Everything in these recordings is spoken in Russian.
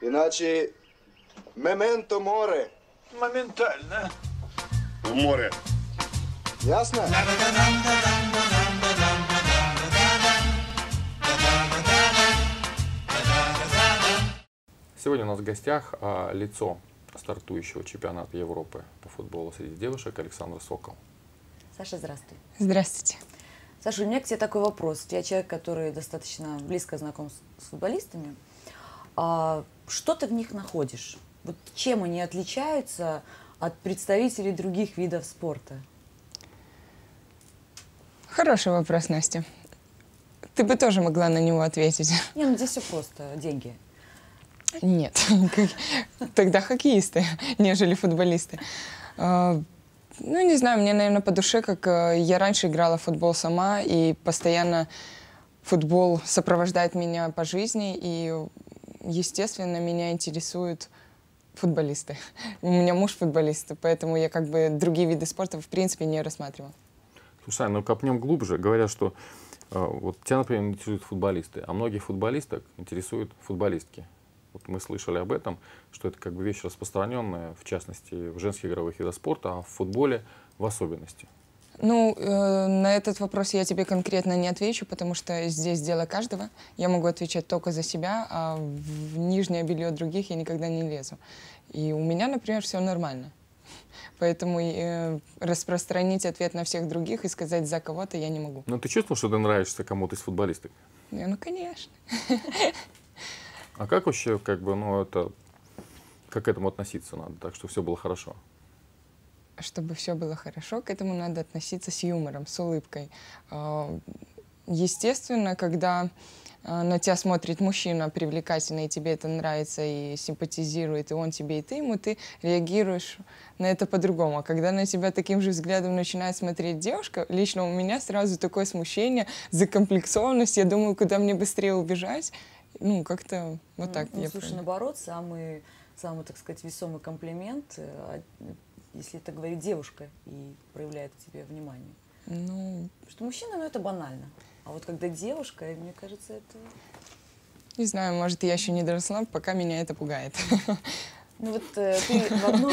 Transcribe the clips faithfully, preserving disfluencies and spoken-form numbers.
Иначе мементо море. Моментально. В море. Ясно? Сегодня у нас в гостях а, лицо стартующего чемпионата Европы по футболу среди девушек Александра Сокол. Саша, здравствуй. Здравствуйте. Саша, у меня к тебе такой вопрос. Я человек, который достаточно близко знаком с, с футболистами. А, что ты в них находишь? Вот чем они отличаются от представителей других видов спорта? Хороший вопрос, Настя. Ты бы тоже могла на него ответить. Не, ну здесь все просто. Деньги. Нет. Тогда хоккеисты, нежели футболисты. Ну, не знаю, мне, наверное, по душе, как я раньше играла в футбол сама, и постоянно футбол сопровождает меня по жизни, и, естественно, меня интересуют футболисты. У меня муж футболист, поэтому я как бы другие виды спорта в принципе не рассматривала. Слушай, ну копнем глубже. Говорят, что э, вот тебя, например, интересуют футболисты, а многих футболисток интересуют футболистки. Вот мы слышали об этом, что это как бы вещь распространенная, в частности, в женских игровых видах спорта, а в футболе в особенности. Ну, э, на этот вопрос я тебе конкретно не отвечу, потому что здесь дело каждого. Я могу отвечать только за себя, а в нижнее белье других я никогда не лезу. И у меня, например, все нормально. Поэтому э, распространить ответ на всех других и сказать за кого-то я не могу. Но ты чувствовал, что ты нравишься кому-то из футболисток? Не, ну, конечно. А как вообще, как бы, ну, это, как к этому относиться надо, так что все было хорошо? Чтобы все было хорошо, к этому надо относиться с юмором, с улыбкой. Естественно, когда на тебя смотрит мужчина привлекательный, и тебе это нравится и симпатизирует, и он тебе, и ты ему, ты реагируешь на это по-другому. А когда на тебя таким же взглядом начинает смотреть девушка, лично у меня сразу такое смущение, закомплексованность, я думаю, куда мне быстрее убежать. Ну, как-то вот так. Ну, я слушай, понимаю. наоборот, самый, самый, так сказать, весомый комплимент, если это говорит девушка и проявляет к тебе внимание. Ну, Потому что мужчина, ну, это банально. А вот когда девушка, мне кажется, это... не знаю, может, я еще не доросла, пока меня это пугает. Ну вот э, ты в одном...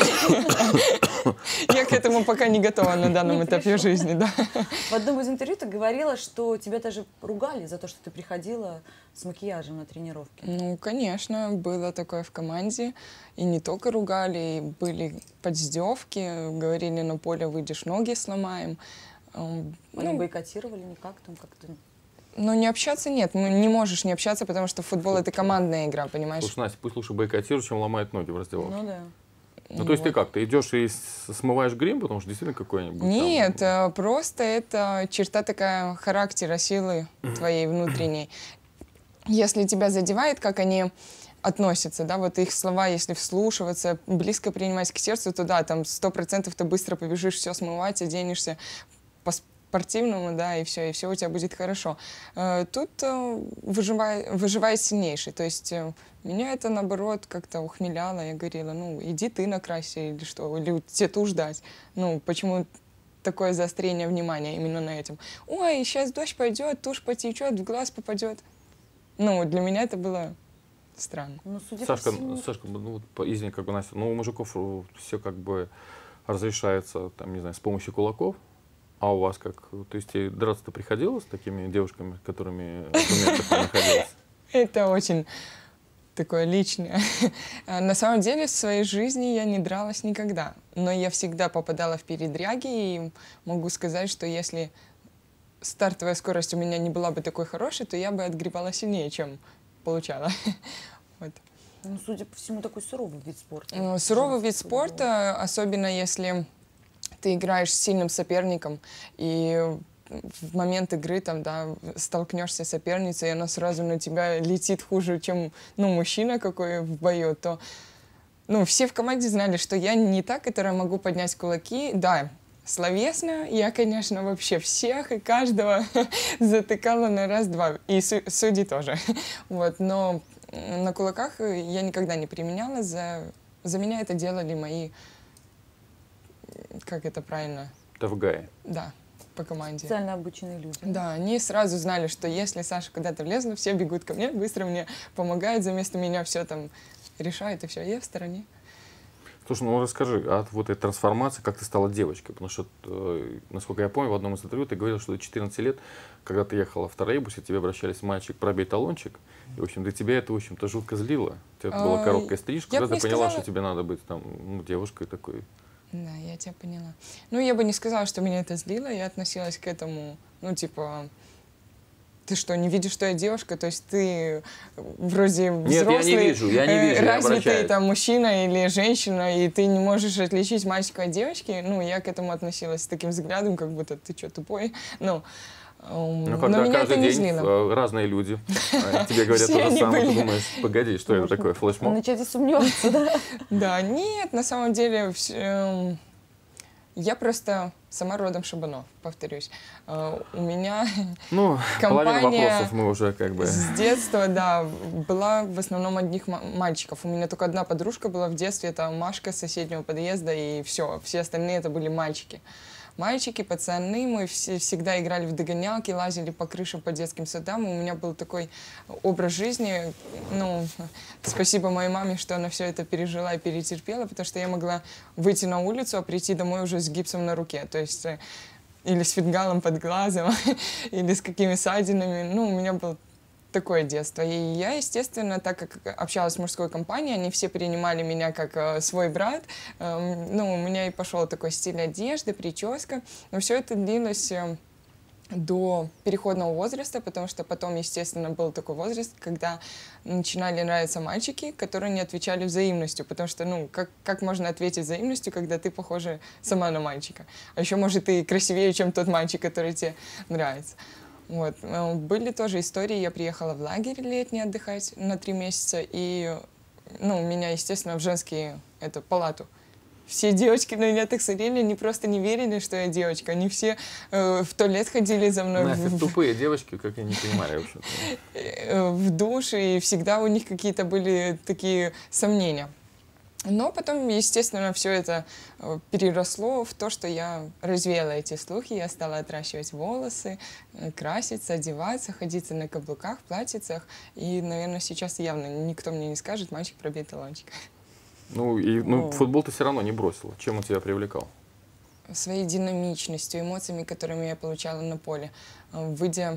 Я к этому пока не готова на данном этапе жизни, да. В одном из интервью ты говорила, что тебя даже ругали за то, что ты приходила с макияжем на тренировки. Ну, конечно, было такое в команде. И не только ругали, и были подздевки, говорили, на поле выйдешь, ноги сломаем. Они Ну, бойкотировали никак там как-то? ну, не общаться нет, ну, не можешь не общаться, потому что футбол — это командная игра, понимаешь? Слушай, Настя, пусть лучше бойкотируют, чем ломают ноги в раздевалке. Ну да. Ну, то есть ты как, ты идешь и с- смываешь грим, потому что действительно какой-нибудь... там- Нет, э, просто это черта такая характера, силы твоей внутренней. Если тебя задевает, как они относятся, да, вот их слова, если вслушиваться, близко принимать к сердцу, то да, там сто процентов ты быстро побежишь все смывать, оденешься по-спортивному, да, и все, и все у тебя будет хорошо. Э, Тут э, выживает, выживает сильнейший, то есть э, меня это, наоборот, как-то ухмеляло, я говорила, ну, иди ты накрасься или что, или тебе тушь дать, ну, почему такое заострение внимания именно на этом? Ой, сейчас дождь пойдет, тушь потечет, в глаз попадет. Ну, для меня это было странно. Ну, судя Сашка, по всему... Сашка, ну, вот, по- извини, как бы, Настя, ну, у мужиков все как бы разрешается, там, не знаю, с помощью кулаков, а у вас как? То есть и драться-то приходилось с такими девушками, с которыми в моментах не находилась? Это очень такое личное. На самом деле в своей жизни я не дралась никогда, но я всегда попадала в передряги, и могу сказать, что если стартовая скорость у меня не была бы такой хорошей, то я бы отгребала сильнее, чем получала. Вот. Ну, судя по всему, такой суровый вид спорта. Ну, суровый вид Женский футбол. спорта, особенно если ты играешь с сильным соперником, и в момент игры там, да, столкнешься с соперницей, и она сразу на тебя летит хуже, чем, ну, мужчина какой в бою, то, ну, все в команде знали, что я не та, которая могу поднять кулаки. Да, словесно я, конечно, вообще всех и каждого затыкала на раз-два, и су- судьи тоже. Вот, но на кулаках я никогда не применяла, за, за меня это делали мои, как это правильно? Тавгаи. Да. по команде. Специально обученные люди. Да, они сразу знали, что если Саша куда-то влезла, все бегут ко мне, быстро мне помогают, за вместо меня все там решают, и все, я в стороне. Слушай, ну расскажи, от вот этой трансформации, как ты стала девочкой? Потому что, э, насколько я помню, в одном из интервью ты говорил, что до четырнадцати лет, когда ты ехала в троллейбусе, тебе обращались: мальчик, пробей талончик. И, в общем, для тебя это, в общем-то, жутко злило. У тебя была А, короткая стрижка, я когда бы ты не поняла, сказала- что тебе надо быть там, ну, девушкой такой. Да, я тебя поняла. Ну, я бы не сказала, что меня это злило, я относилась к этому, ну, типа, ты что, не видишь, что я девушка? То есть ты вроде Нет, я не взрослый, вижу, я не э, вижу, я развитый обращаюсь. там мужчина или женщина, и ты не можешь отличить мальчика от девочки. Ну, я к этому относилась с таким взглядом, как будто ты что, тупой? Ну, эм, Ну, но когда меня это каждый не день злило. э, разные люди э, тебе говорят Все то же они самое, ты были. думаешь: погоди, что это такое, флешмоб? Начать сомневаться, да? Да, нет, на самом деле, вс- эм, я просто сама родом Шабанов, повторюсь. Э, У меня Ну, половину компания вопросов мы уже как бы... с детства, да, была в основном одних ма- мальчиков. У меня только одна подружка была в детстве, это Машка с соседнего подъезда, и все, все остальные это были мальчики. Мальчики, пацаны, мы все, всегда играли в догонялки, лазили по крышам, по детским садам. У меня был такой образ жизни. Ну, спасибо моей маме, что она все это пережила и перетерпела, потому что я могла выйти на улицу, а прийти домой уже с гипсом на руке. То есть э, или с фингалом под глазом, или с какими ссадинами. Ну, у меня был такое детство. И я, естественно, так как общалась с мужской компанией, они все принимали меня как э, свой брат. Эм, ну, у меня и пошел такой стиль одежды, прическа. Но все это длилось э, до переходного возраста, потому что потом, естественно, был такой возраст, когда начинали нравиться мальчики, которые не отвечали взаимностью, потому что, ну, как, как можно ответить взаимностью, когда ты похожа сама на мальчика? А еще, может, ты красивее, чем тот мальчик, который тебе нравится. Вот. Э, Были тоже истории, я приехала в лагерь летний отдыхать на три месяца, и, ну, меня, естественно, в женские, эту, палату. Все девочки на меня так смотрели, они просто не верили, что я девочка. Они все э, в туалет ходили за мной, Настя, в, тупые девочки, как я не понимаю, в общем-то. э, в душ, и всегда у них какие-то были такие сомнения. Но потом, естественно, все это э, переросло в то, что я развеяла эти слухи, я стала отращивать волосы, э, краситься, одеваться, ходить на каблуках, платьицах. И, наверное, сейчас явно никто мне не скажет: мальчик, пробей талончик. Ну, и ну, О. футбол ты все равно не бросила. Чем он тебя привлекал? Своей динамичностью, эмоциями, которыми я получала на поле. Э, Выйдя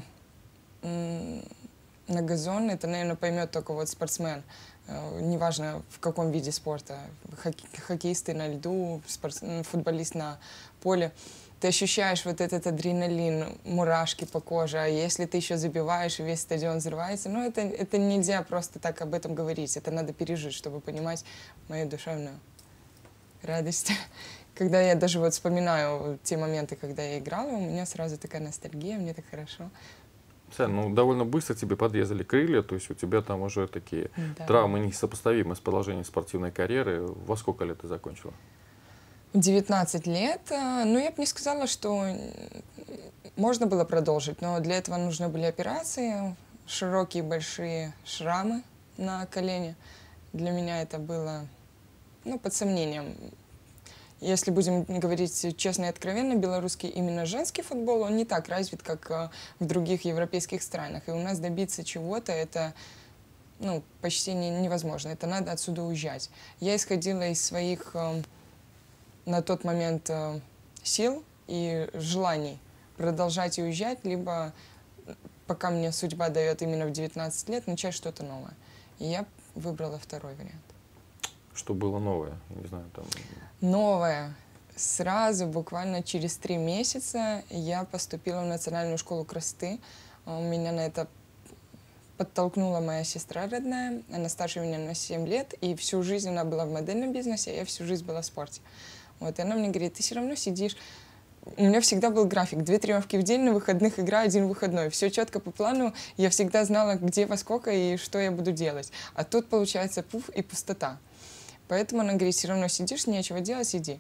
м, на газон, это, наверное, поймет только вот спортсмен. Э, Неважно, в каком виде спорта. Хокке- Хоккеисты на льду, спортс- м, футболист на поле. Ты ощущаешь вот этот адреналин, мурашки по коже. А если ты еще забиваешь, и весь стадион взрывается, ну, это, это нельзя просто так об этом говорить. Это надо пережить, чтобы понимать мою душевную радость. Когда я даже вот вспоминаю те моменты, когда я играла, у меня сразу такая ностальгия, мне так хорошо. Сань, ну довольно быстро тебе подрезали крылья, то есть у тебя там уже такие Да. травмы несопоставимы с продолжением спортивной карьеры. Во сколько лет ты закончила? девятнадцать лет. э, Ну, я бы не сказала, что м, можно было продолжить, но для этого нужны были операции, широкие большие шрамы на колене. Для меня это было, ну, под сомнением. Если будем говорить честно и откровенно, белорусский именно женский футбол, он не так развит, как э, в других европейских странах. И у нас добиться чего-то, это, ну, почти не- невозможно. Это надо отсюда уезжать. Я исходила из своих э, на тот момент э, сил и желаний продолжать и уезжать, либо, э, пока мне судьба дает именно в девятнадцать лет, начать что-то новое. И я выбрала второй вариант. Что было новое? Я не знаю, там... Новое. Сразу, буквально через три месяца, я поступила в Национальную школу красоты. А У меня на это подтолкнула моя сестра родная. Она старше меня на семь лет, и всю жизнь она была в модельном бизнесе, а я всю жизнь была в спорте. Вот, и она мне говорит: ты все равно сидишь. У меня всегда был график. Две тренировки в день, на выходных игра, один выходной. Все четко по плану. Я всегда знала, где, во сколько и что я буду делать. А тут, получается, пуф и пустота. Поэтому она говорит: все равно сидишь, нечего делать, иди.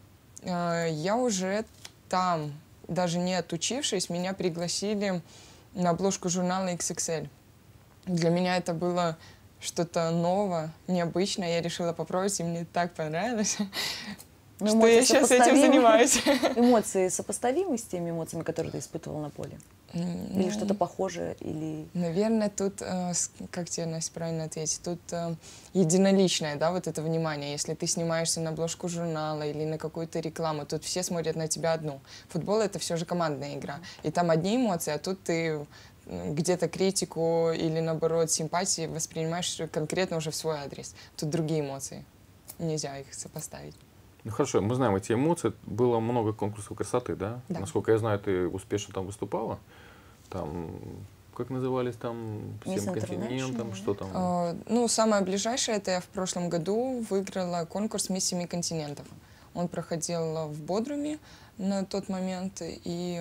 Э, Я уже там, даже не отучившись, меня пригласили на обложку журнала икс икс эль. Для меня это было что-то новое, необычное. Я решила попробовать, и мне так понравилось. Ну, что эмоции я сейчас этим сопоставимы. занимаюсь. Эмоции сопоставимы с теми эмоциями, которые ты испытывал на поле? Или Ну, что-то похожее? Или... Наверное, тут, э, с- как тебе, Настя, правильно ответить, тут э, единоличное, да, вот это внимание. Если ты снимаешься на обложку журнала или на какую-то рекламу, тут все смотрят на тебя одну. Футбол — это все же командная игра. И там одни эмоции, а тут ты м, где-то критику или, наоборот, симпатии воспринимаешь конкретно уже в свой адрес. Тут другие эмоции. Нельзя их сопоставить. Ну хорошо, мы знаем эти эмоции. Было много конкурсов красоты, да? Да. Насколько я знаю, ты успешно там выступала. Там, как назывались там, Мисс всем континентам, Интернешнл, что там? Э, Ну, самое ближайшее, это я в прошлом году выиграла конкурс «Мисс Семи континентов». Он проходил в Бодруме на тот момент, и,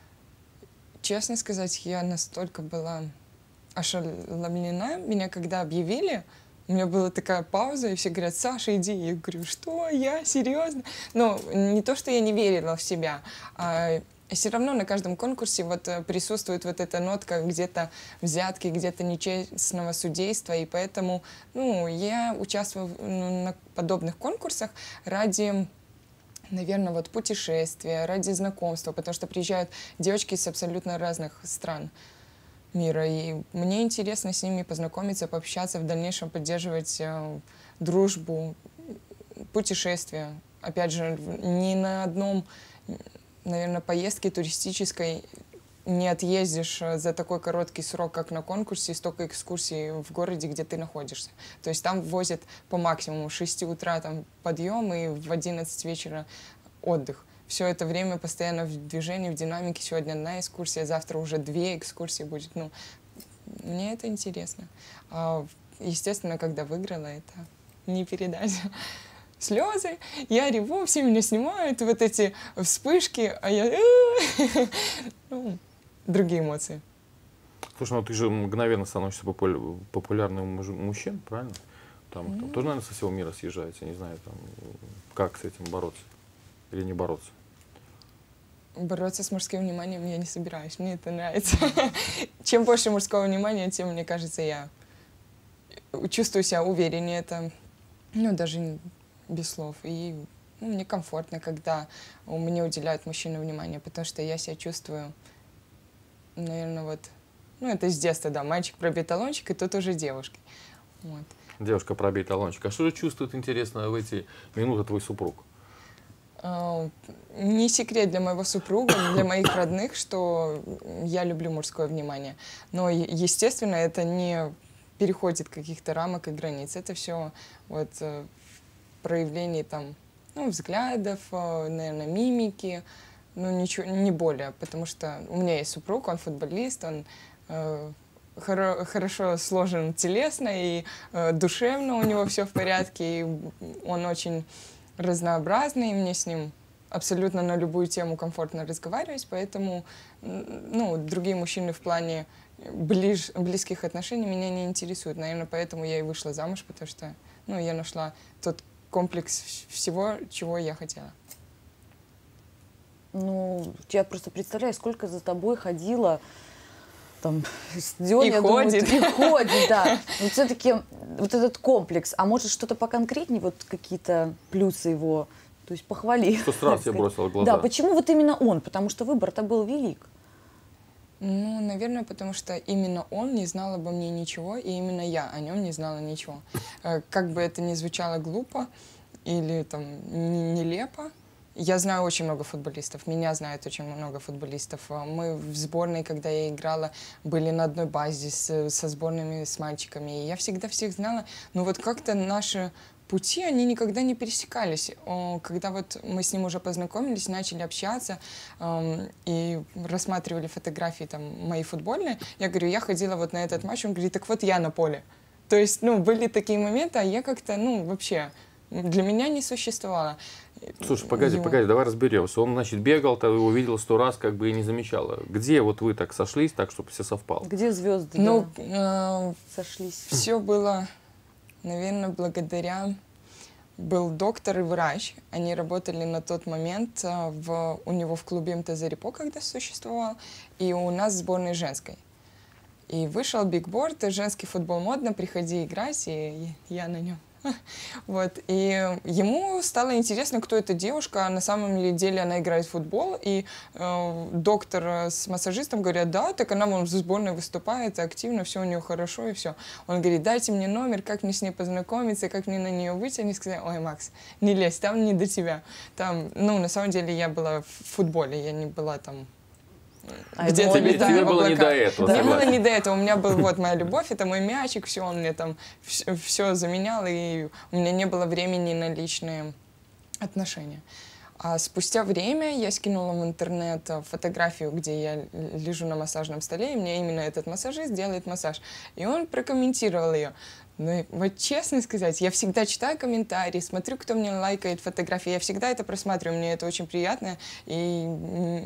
честно сказать, я настолько была ошеломлена. Меня когда объявили, у меня была такая пауза, и все говорят: «Саша, иди». Я говорю: «Что? Я? Серьезно?» Ну, не то, что я не верила в себя, а все равно на каждом конкурсе вот э, присутствует вот эта нотка где-то взятки, где-то нечестного судейства, и поэтому, ну, я участвую в- ну, на подобных конкурсах ради, наверное, вот путешествия, ради знакомства, потому что приезжают девочки из абсолютно разных стран мира, и мне интересно с ними познакомиться, пообщаться, в дальнейшем поддерживать э, дружбу, путешествия. Опять же, в- ни на одном, наверное, поездке туристической не отъездишь э, за такой короткий срок, как на конкурсе, столько экскурсий в городе, где ты находишься. То есть там возят по максимуму с шести утра там подъем и в одиннадцать вечера отдых. Все это время постоянно в движении, в динамике. Сегодня одна экскурсия, завтра уже две экскурсии будет. Ну, мне это интересно. А, естественно, когда выиграла, это не передать. Слезы, я реву, все меня снимают, вот эти вспышки, а я... Ну, другие эмоции. Слушай, ну ты же мгновенно становишься популя- популярным муж- мужчин, правильно? Там, там тоже, наверное, со всего мира съезжается, не знаю, там, как с этим бороться или не бороться. Бороться с мужским вниманием я не собираюсь, мне это нравится. Чем больше мужского внимания, тем, мне кажется, я чувствую себя увереннее, это, ну, даже не- без слов. И ну, мне комфортно, когда мне уделяют мужчины внимание, потому что я себя чувствую, наверное, вот, ну, это с детства, да, мальчик пробит талончик, и тут уже девушкой. Вот. Девушка пробей талончик. А что же чувствует, интересно, в эти минуты твой супруг? А, Не секрет для моего супруга, для моих родных, что я люблю мужское внимание. Но, е- естественно, это не переходит каких-то рамок и границ. Это все вот э, в проявлении там, ну, взглядов, э, наверное, мимики, ну, ничего, не более. Потому что у меня есть супруг, он футболист, он э, хоро- хорошо сложен телесно и э, душевно у него все в порядке, и он очень разнообразный, и мне с ним абсолютно на любую тему комфортно разговаривать, поэтому м, ну, другие мужчины в плане ближ, близких отношений меня не интересуют. Наверное, поэтому я и вышла замуж, потому что ну, я нашла тот комплекс вс- всего, чего я хотела. Ну, я просто представляю, сколько за тобой ходило там, стадион, И я думаю, ходит. и ходит, да. Но все-таки вот этот комплекс, а может что-то поконкретнее, вот какие-то плюсы его, то есть похвали. Что сразу так тебе сказать. бросило в глаза? Да, почему вот именно он? Потому что выбор-то был велик. Ну, наверное, потому что именно он не знал обо мне ничего, и именно я о нем не знала ничего. Э, Как бы это ни звучало глупо или там н- нелепо, я знаю очень много футболистов, меня знает очень много футболистов. А Мы в сборной, когда я играла, были на одной базе с- со сборными, с мальчиками, и я всегда всех знала, но вот как-то наши пути, они никогда не пересекались. О, Когда вот мы с ним уже познакомились, начали общаться эм, и рассматривали фотографии там мои футбольные, я говорю, я ходила вот на этот матч, он говорит, так вот я на поле. То есть, ну, были такие моменты, а я как-то, ну, вообще, для меня не существовало. Слушай, погоди, Его- погоди, давай разберемся. Он, значит, бегал, ты его видел сто раз, как бы и не замечала. Где вот вы так сошлись, так, чтобы все совпало? Где звезды Ну, да, э, сошлись? все было, наверное, благодаря... Был доктор и врач. Они работали на тот момент э, в, у него в клубе МТЗ Репо, когда существовал, и у нас в сборной женской. И вышел бигборд, женский футбол модно, приходи играть, и я на нем. Вот. И ему стало интересно, кто эта девушка. На самом ли деле она играет в футбол. И э, доктор с массажистом говорят, да, так она вон в сборной выступает активно, все у нее хорошо и все. Он говорит, дайте мне номер, как мне с ней познакомиться, как мне на нее выйти. Они сказали, ой, Макс, не лезь, там не до тебя. Там, ну, на самом деле я была в футболе, я не была там... А Где-то тебе, летаю тебе в было не до облаках. этого, Мне согласен. было не до этого. У меня был вот моя любовь, это мой мячик, все, он мне там все, все заменял, и у меня не было времени на личные отношения. А спустя время я скинула в интернет фотографию, где я лежу на массажном столе, и мне именно этот массажист делает массаж. И он прокомментировал ее. Ну, вот честно сказать, я всегда читаю комментарии, смотрю, кто мне лайкает фотографии, я всегда это просматриваю, мне это очень приятно, и...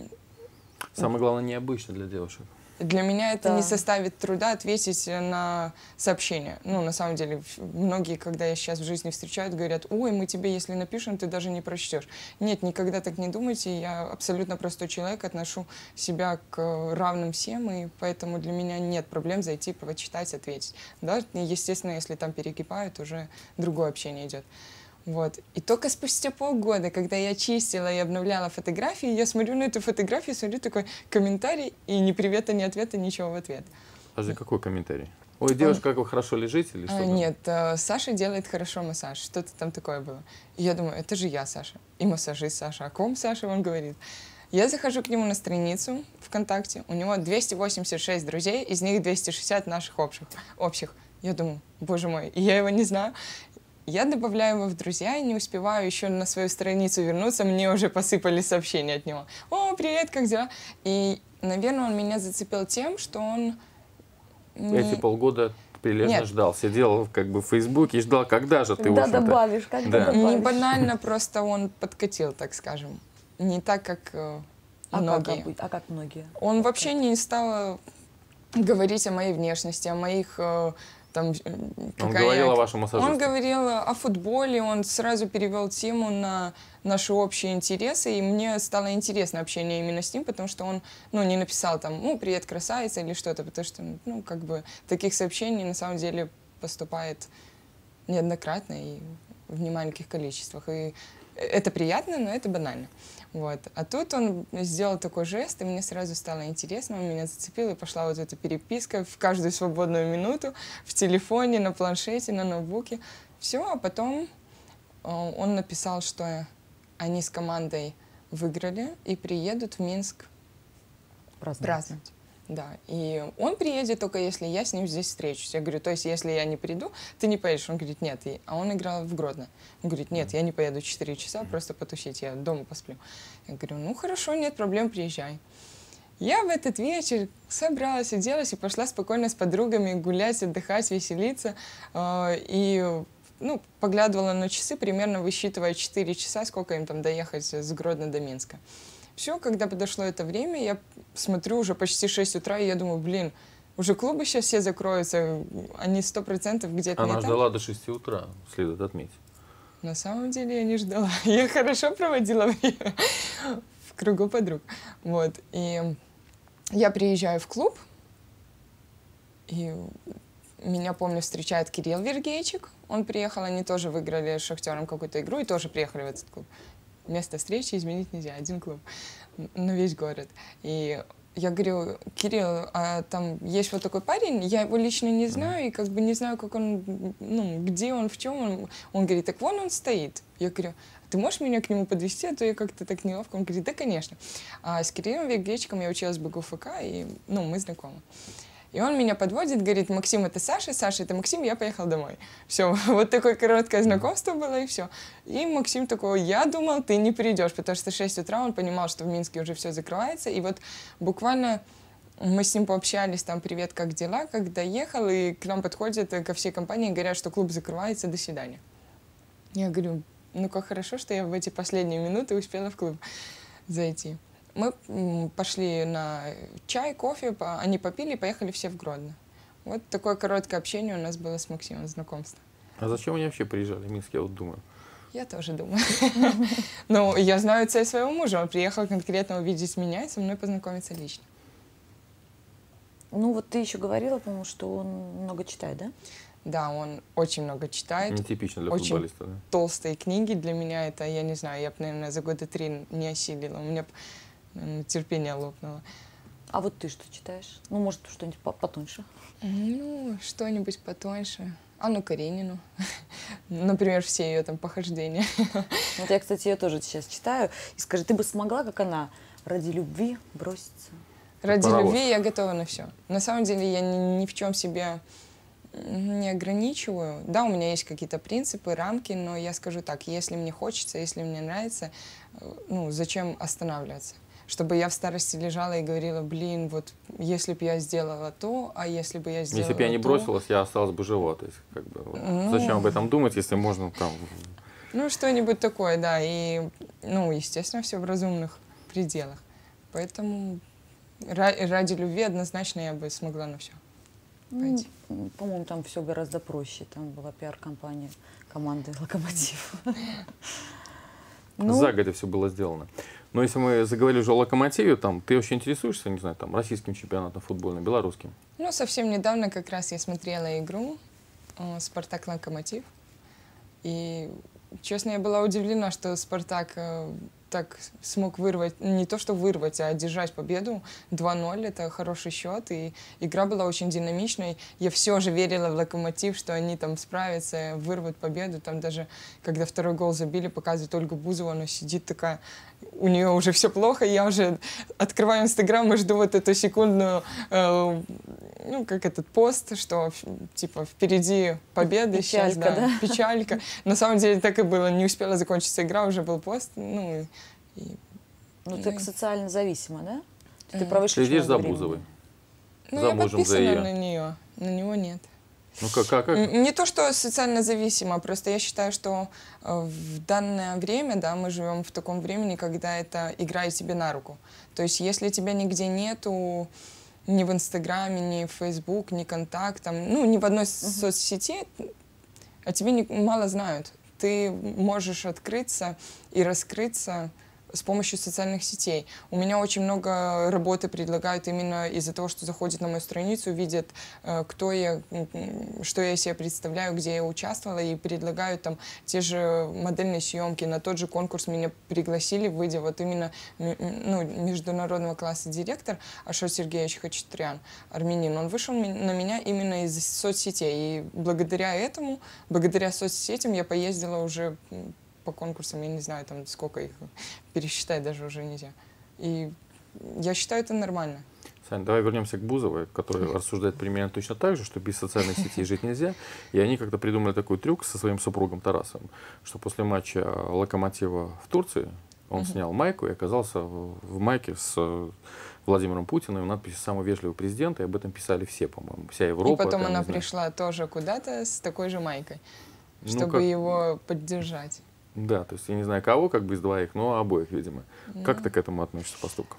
Самое главное, необычно для девушек. Для меня это Да. не составит труда ответить на сообщение. Ну, на самом деле, многие, когда я сейчас в жизни встречают, говорят, ой, мы тебе, если напишем, ты даже не прочтешь. Нет, никогда так не думайте. Я абсолютно простой человек, отношу себя к равным всем, и поэтому для меня нет проблем зайти, прочитать, ответить. Да? Естественно, если там перегибают, уже другое общение идет. Вот. И только спустя полгода, когда я чистила и обновляла фотографии, я смотрю на эту фотографию, смотрю такой комментарий, и ни привета, ни ответа, ничего в ответ. Подожди, какой комментарий? Ой, девушка, как вы хорошо лежите или что? А, нет, э, Саша делает хорошо массаж, что-то там такое было. И я думаю, это же я, Саша, и массажист Саша. О ком Саша, он говорит. Я захожу к нему на страницу ВКонтакте, у него двести восемьдесят шесть друзей, из них двести шестьдесят наших общих. общих. Я думаю, боже мой, и я его не знаю. Я добавляю его в друзья и не успеваю еще на свою страницу вернуться, мне уже посыпались сообщения от него. О, привет, как дела? И, наверное, он меня зацепил тем, что он... не- Эти полгода прилежно Нет. ждал, сидел как бы в Фейсбуке и ждал, когда же ты, в Когда общем-то. добавишь, когда Да. Не добавишь. банально, просто он подкатил, так скажем. Не так, как э, А как, многие. обы- а как многие? Он вообще не стал говорить о моей внешности, о моих... э, там, э, Он какая говорил я- о вашем массажисте. Он говорил о футболе, он сразу перевел тему на наши общие интересы, и мне стало интересно общение именно с ним, потому что он, ну, не написал там, ну, привет, красавица или что-то, потому что, ну, как бы таких сообщений на самом деле поступает неоднократно и в немаленьких количествах. И это приятно, но это банально. Вот. А тут он сделал такой жест, и мне сразу стало интересно, он меня зацепил, и пошла вот эта переписка в каждую свободную минуту в телефоне, на планшете, на ноутбуке. Все, а потом э, он написал, что они с командой выиграли и приедут в Минск Праздновать. праздновать. Да, и он приедет только если я с ним здесь встречусь. Я говорю, то есть если я не приду, ты не поедешь? Он говорит, нет. И- А он играл в Гродно. Он говорит, нет, я не поеду четыре часа просто потусить, я дома посплю. Я говорю, ну хорошо, нет проблем, приезжай. Я в этот вечер собралась, оделась и пошла спокойно с подругами гулять, отдыхать, веселиться. э, И ну, поглядывала на часы, примерно высчитывая четыре часа, сколько им там доехать с Гродно до Минска. Все, когда подошло это время, я смотрю, уже почти шесть утра, и я думаю, блин, уже клубы сейчас все закроются, они сто процентов где-то не Она там. ждала до шести утра, следует отметить. На самом деле я не ждала. Я хорошо проводила время в кругу подруг. Вот. И я приезжаю в клуб, и меня, помню, встречает Кирилл Вергейчик. Он приехал, они тоже выиграли с Шахтером какую-то игру и тоже приехали в этот клуб. Место встречи изменить нельзя, один клуб на весь город. И я говорю, Кирилл, а там есть вот такой парень, я его лично не знаю, и как бы не знаю, как он, ну, где он, в чем он. Он говорит, так вон он стоит. Я говорю, ты можешь меня к нему подвести, а то я как-то так неловко. Он говорит, да, конечно. А с Кириллом Вергейчиком я училась в БГУФК, и, ну, мы знакомы. И он меня подводит, говорит, Максим, это Саша, Саша, это Максим, я поехал домой. Все, вот такое короткое знакомство было, и все. И Максим такой, я думал, ты не придешь, потому что в шесть утра он понимал, что в Минске уже все закрывается. И вот буквально мы с ним пообщались, там, привет, как дела, как доехал, и к нам подходят ко всей компании, говорят, что клуб закрывается, до свидания. Я говорю, ну как хорошо, что я в эти последние минуты успела в клуб зайти. Мы м, пошли на чай, кофе, по- они попили и поехали все в Гродно. Вот такое короткое общение у нас было с Максимом, знакомство. А зачем они вообще приезжали в Минск, я вот думаю. Я тоже думаю. Ну, я знаю цель своего мужа. Он приехал конкретно увидеть меня и со мной познакомиться лично. Ну вот ты еще говорила, по-моему, что он много читает, да? Да, он очень много читает. Нетипично для очень футболиста, да? толстые книги для меня это, я не знаю, я бы, наверное, за года три не осилила. У меня б, наверное, терпение лопнуло. А вот ты что читаешь? Ну, может, что-нибудь по- потоньше? Ну, что-нибудь потоньше. Анну Каренину. Например, все ее там похождения. Вот я, кстати, ее тоже сейчас читаю. И скажи, ты бы смогла, как она, ради любви броситься? Ради Паровоз. любви я готова на все. На самом деле я ни, ни в чем себе не ограничиваю. Да, у меня есть какие-то принципы, рамки, но я скажу так, если мне хочется, если мне нравится, э, ну, зачем останавливаться? Чтобы я в старости лежала и говорила, блин, вот если бы я сделала то, а если бы я сделала Если бы я не то. бросилась, я осталась бы жива. То есть, как бы, вот, Ну. зачем об этом думать, если можно там... Ну, что-нибудь такое, да. И, ну, естественно, все в разумных пределах. Поэтому ра- ради любви однозначно я бы смогла на все Ну, пойти. м, по-моему, там все гораздо проще. Там была пиар-компания команды «Локомотив». Ну, Загодя все было сделано. Но если мы заговорили уже о «Локомотиве», там, ты вообще интересуешься, не знаю, там, российским чемпионатом футбольным, белорусским? Ну, совсем недавно как раз я смотрела игру э, «Спартак-Локомотив». И, честно, я была удивлена, что «Спартак» э, так смог вырвать, не то что вырвать, а одержать победу. два ноль — это хороший счет, и игра была очень динамичной. Я все же верила в «Локомотив», что они там справятся, вырвут победу. Там даже, когда второй гол забили, показывают Ольгу Бузову, она сидит такая, у нее уже все плохо, я уже открываю Инстаграм и жду вот эту секундную, э, ну, как этот пост, что, типа, впереди победа сейчас, Печалька, да, да? печалька. На самом деле так и было, не успела закончиться игра, уже был пост, ну, и- и ну, ты ну, социально зависима, да? Ты Мгм. проводишь очень Следишь за много времени. Бузовой? ну, я Замужем за подписана её. на нее, на него нет. Ну, как, как, как? Н- Не то, что социально зависимо, просто я считаю, что э, в данное время, да, мы живем в таком времени, когда это играет тебе на руку. То есть, если тебя нигде нету, ни в Инстаграме, ни в Фейсбук, ни контакт, там, ну, ни в одной с- соцсети, о тебе не- мало знают. Ты можешь открыться и раскрыться с помощью социальных сетей. У меня очень много работы предлагают именно из-за того, что заходят на мою страницу, видят, э, кто я, м, м, что я из себя представляю, где я участвовала, и предлагают там те же модельные съемки. На тот же конкурс меня пригласили, выйдя вот именно м, м, ну, международного класса директор Ашот Сергеевич Хачатрян, армянин. Он вышел ми- на меня именно из соцсетей. И благодаря этому, благодаря соцсетям я поездила уже м, по конкурсам, я не знаю, там сколько их, пересчитать даже уже нельзя. И я считаю, это нормально. Сань, давай вернемся к Бузовой, которая рассуждает примерно точно так же, что без социальных сетей жить нельзя. И они как-то придумали такой трюк со своим супругом Тарасом, что после матча «Локомотива» в Турции он Мгм. снял майку и оказался в, в майке с э, Владимиром Путиным, и надпись «Самый вежливый президент», и об этом писали все, по-моему, вся Европа. И потом там, она не знаю. пришла тоже куда-то с такой же майкой, Ну, чтобы как- его поддержать. Да, то есть я не знаю кого, как бы из двоих, но обоих, видимо. Как Ну, ты к этому относишься, поступкам?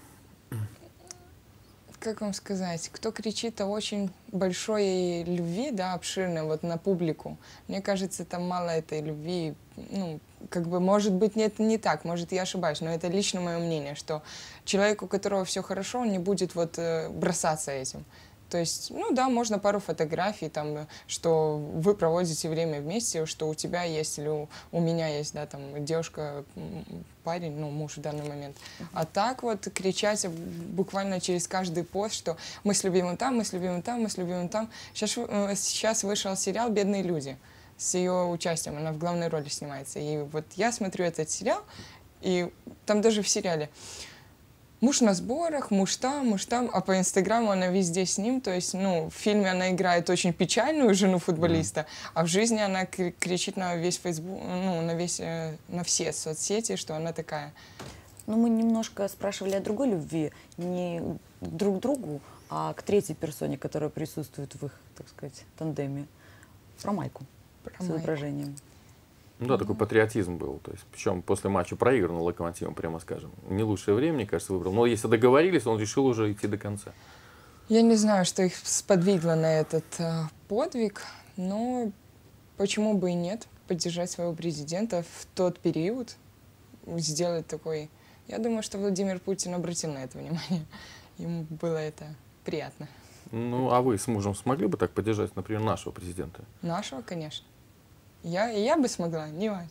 Как вам сказать, кто кричит о очень большой любви, да, обширной, вот на публику, мне кажется, там мало этой любви, ну, как бы, может быть, нет, не так, может, я ошибаюсь, но это лично мое мнение, что человек, у которого все хорошо, он не будет вот э, бросаться этим. То есть, ну да, можно пару фотографий, там, э, что вы проводите время вместе, что у тебя есть или у, у меня есть, да, там, девушка, м, парень, ну, муж в данный момент. А так вот кричать буквально через каждый пост, что мы с любимым там, мы с любимым там, мы с любимым там. Сейчас, э, сейчас вышел сериал «Бедные люди» с ее участием, она в главной роли снимается. И вот я смотрю этот сериал, и там даже в сериале муж на сборах, муж там, муж там, а по Инстаграму она везде с ним. То есть, ну, в фильме она играет очень печальную жену футболиста, а в жизни она кри- кричит на весь Фейсбук, ну, на весь, э, на все соцсети, что она такая. Но мы немножко спрашивали о другой любви, не друг к другу, а к третьей персоне, которая присутствует в их, так сказать, тандеме. Про майку Про с майку. изображением. Ну да, такой патриотизм был. То есть, причем после матча проигранного «Локомотивом», прямо скажем. Не лучшее время, мне кажется, выбрал. Но если договорились, он решил уже идти до конца. Я не знаю, что их сподвигло на этот э, подвиг, но почему бы и нет, поддержать своего президента в тот период, сделать такой. Я думаю, что Владимир Путин обратил на это внимание. Ему было это приятно. Ну, а вы с мужем смогли бы так поддержать, например, нашего президента? Нашего, конечно. Я, и я бы смогла, не важно.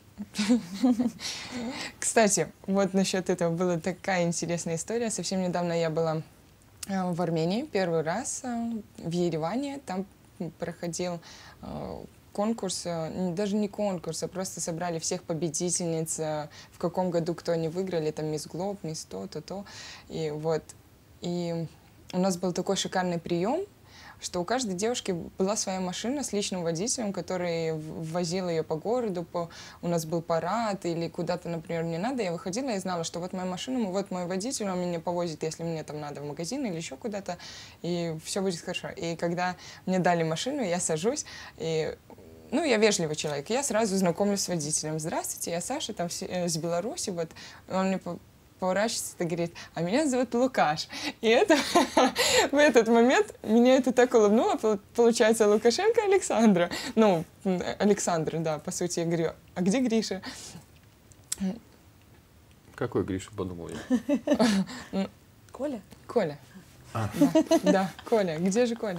Кстати, вот насчет этого была такая интересная история. Совсем недавно я была э, в Армении первый раз, э, в Ереване. Там проходил э, конкурс, э, даже не конкурс, а просто собрали всех победительниц, э, в каком году кто они выиграли, там Мисс Глоб, Мисс то, то, то. И вот, и у нас был такой шикарный прием, что у каждой девушки была своя машина с личным водителем, который возил ее по городу, по... у нас был парад или куда-то, например, мне надо, я выходила и знала, что вот моя машина, вот мой водитель, он меня повозит, если мне там надо в магазин или еще куда-то, и все будет хорошо. И когда мне дали машину, я сажусь, и ну, я вежливый человек, я сразу знакомлюсь с водителем. Здравствуйте, я Саша, там с Беларуси, вот, он мне поворачивается и говорит, а меня зовут Лукаш. И это в этот момент меня это так улыбнуло, получается, Лукашенко Александра. Ну, Александра, да, по сути, я говорю, а где Гриша? Какой Гриша, подумал я? Коля? Коля. А. Да, да, Коля. Где же Коля?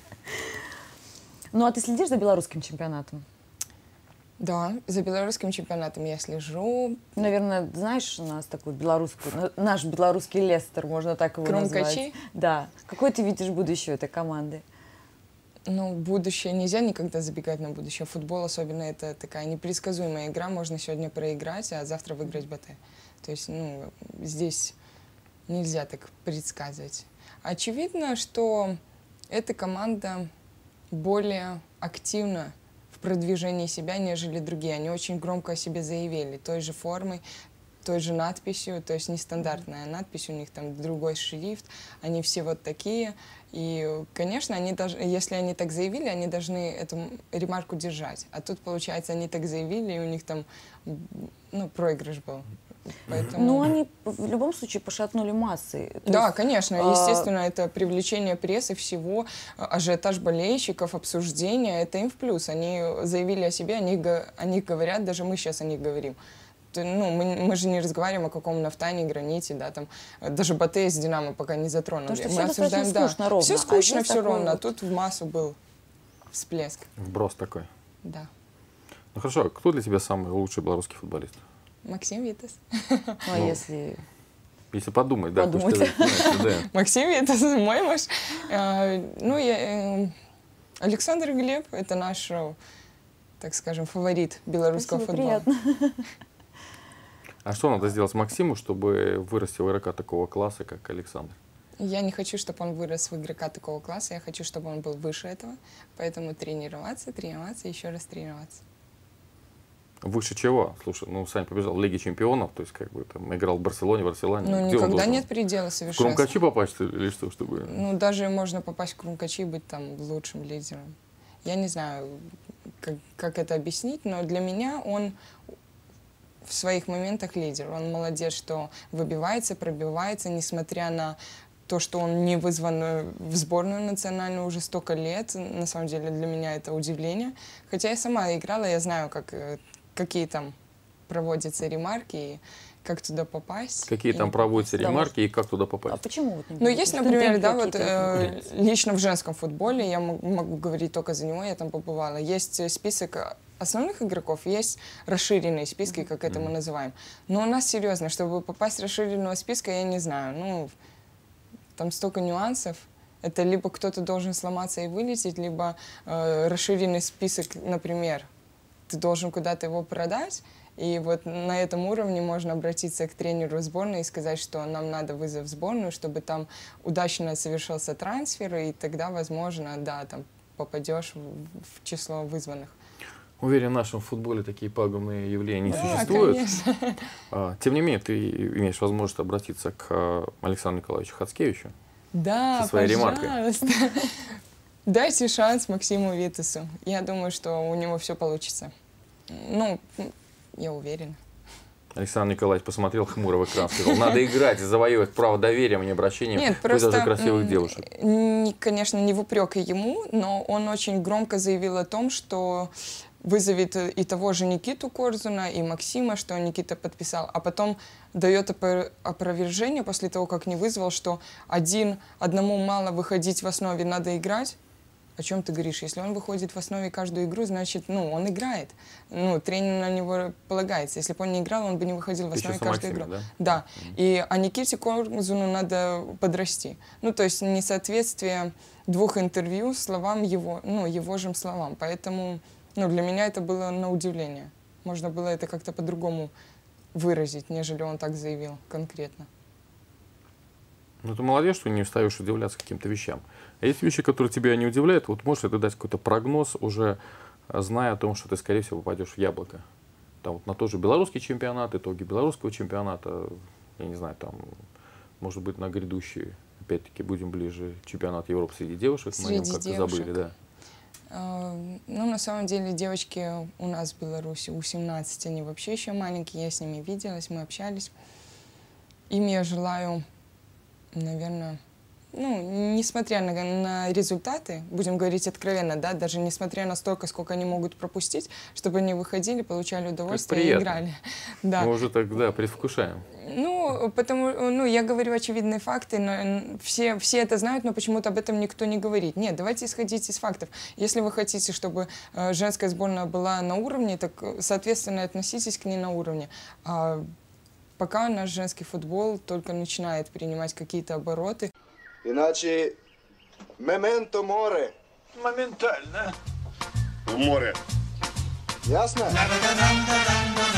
Ну, а ты следишь за белорусским чемпионатом? Да, за белорусским чемпионатом я слежу. Наверное, знаешь, у нас такой белорусский, наш белорусский Лестер, можно так его Крумкачи? назвать. Да. Какое ты видишь будущее этой команды? Ну, будущее нельзя никогда забегать на будущее. Футбол особенно это такая непредсказуемая игра. Можно сегодня проиграть, а завтра выиграть БТ. То есть, ну, здесь нельзя так предсказывать. Очевидно, что эта команда более активна в продвижении себя, нежели другие. Они очень громко о себе заявили, той же формой, той же надписью, то есть нестандартная надпись, у них там другой шрифт, они все вот такие. И, конечно, они даже, если они так заявили, они должны эту ремарку держать. А тут, получается, они так заявили, и у них там, ну, проигрыш был. Поэтому... Ну, они в любом случае пошатнули массы. То да, есть, конечно, а... естественно, это привлечение прессы, всего, ажиотаж болельщиков, обсуждения, это им в плюс. Они заявили о себе, они о них говорят, даже мы сейчас о них говорим. Ну, мы, мы же не разговариваем о каком нафтане, граните, да, там, даже БТ с Динамо пока не затронули. Потому что мы все обсуждаем, да, скучно, ровно. все скучно, а все такой ровно, вот... а тут в массу был всплеск. Вброс такой. Да. Ну хорошо, а кто для тебя самый лучший белорусский футболист? Максим Витас. Ну, а ну, если... Если подумать, да, подумать. Сказать, знаете, да. Максим Витас, мой муж. Ну, я... Александр Глеб, это наш, так скажем, фаворит белорусского Спасибо, футбола. приятно. А что надо сделать Максиму, чтобы вырастил игрока такого класса, как Александр? Я не хочу, чтобы он вырос в игрока такого класса, я хочу, чтобы он был выше этого. Поэтому тренироваться, тренироваться, еще раз тренироваться. Выше чего? Слушай, ну, сами побежал в Лиге чемпионов, то есть, как бы, там, играл в Барселоне, в Барселоне. Ну, Где никогда нет предела В совершенства. Крумкачи попасть или что, чтобы... Ну, даже можно попасть в Крумкачи и быть там лучшим лидером. Я не знаю, как, как это объяснить, но для меня он в своих моментах лидер. Он молодец, что выбивается, пробивается, несмотря на то, что он не вызван в сборную национальную уже столько лет. На самом деле для меня это удивление. Хотя я сама играла, я знаю, как, какие там проводятся ремарки и как туда попасть. Какие и там проводятся Да, ремарки и как туда попасть? А почему? Вот, Ну, есть, например, да, вот э, э, лично в женском футболе, я могу, могу говорить только за него, я там побывала. Есть список основных игроков, есть расширенные списки, как это мы называем. Но у нас серьезно, чтобы попасть в расширенного списка, я не знаю, ну, там столько нюансов. Это либо кто-то должен сломаться и вылететь, либо э, расширенный список, например, ты должен куда-то его продать, и вот на этом уровне можно обратиться к тренеру сборной и сказать, что нам надо вызов в сборную, чтобы там удачно совершился трансфер, и тогда, возможно, да, там попадешь в, в число вызванных. Уверен, в нашем футболе такие пагубные явления не Да, существуют. конечно. А, тем не менее, ты имеешь возможность обратиться к Александру Николаевичу Хацкевичу. Да, со своей пожалуйста. Дайте шанс Максиму Витасу. Я думаю, что у него все получится. Ну, я уверена. Александр Николаевич посмотрел хмуро в экран, сказал, надо играть, завоевать право доверия, мне обращением, Нет, пусть просто, даже красивых девушек. Не, конечно, не в упрек ему, но он очень громко заявил о том, что вызовет и того же Никиту Корзуна, и Максима, что Никита подписал, а потом дает опро- опровержение после того, как не вызвал, что один, одному мало выходить в основе, надо играть. О чем ты говоришь? Если он выходит в основе каждую игру, значит, ну, он играет. Ну, тренер на него полагается. Если бы он не играл, он бы не выходил в Ты основе сейчас о каждую Максиме, игру. да? Да. И, а Никите Корзуну надо подрасти. Ну, то есть несоответствие двух интервью словам его, ну, его же словам. Поэтому, ну, для меня это было на удивление. Можно было это как-то по-другому выразить, нежели он так заявил конкретно. Ну, ты молодец, что не устаешь удивляться каким-то вещам. А есть вещи, которые тебя не удивляют. Вот можешь ли ты дать какой-то прогноз, уже зная о том, что ты, скорее всего, попадешь в яблоко? Там вот на тот же белорусский чемпионат, итоги белорусского чемпионата, я не знаю, там, может быть, на грядущий, опять-таки, будем ближе, чемпионат Европы среди девушек, мы о нем Среди как-то девушек. забыли, да. А, Ну, на самом деле, девочки у нас в Беларуси у семнадцати, они вообще еще маленькие, я с ними виделась, мы общались. Им я желаю, наверное, ну, несмотря на, на результаты, будем говорить откровенно, да, даже несмотря на столько, сколько они могут пропустить, чтобы они выходили, получали удовольствие и приятно. играли. Да. Мы уже так, да, предвкушаем. Ну, потому, ну, я говорю очевидные факты, но м, все, все это знают, но почему-то об этом никто не говорит. Нет, давайте исходить из фактов. Если вы хотите, чтобы э, женская сборная была на уровне, так, э, соответственно, относитесь к ней на уровне. А пока наш женский футбол только начинает принимать какие-то обороты. Иначе мементо море. Моментально. В море. Ясно?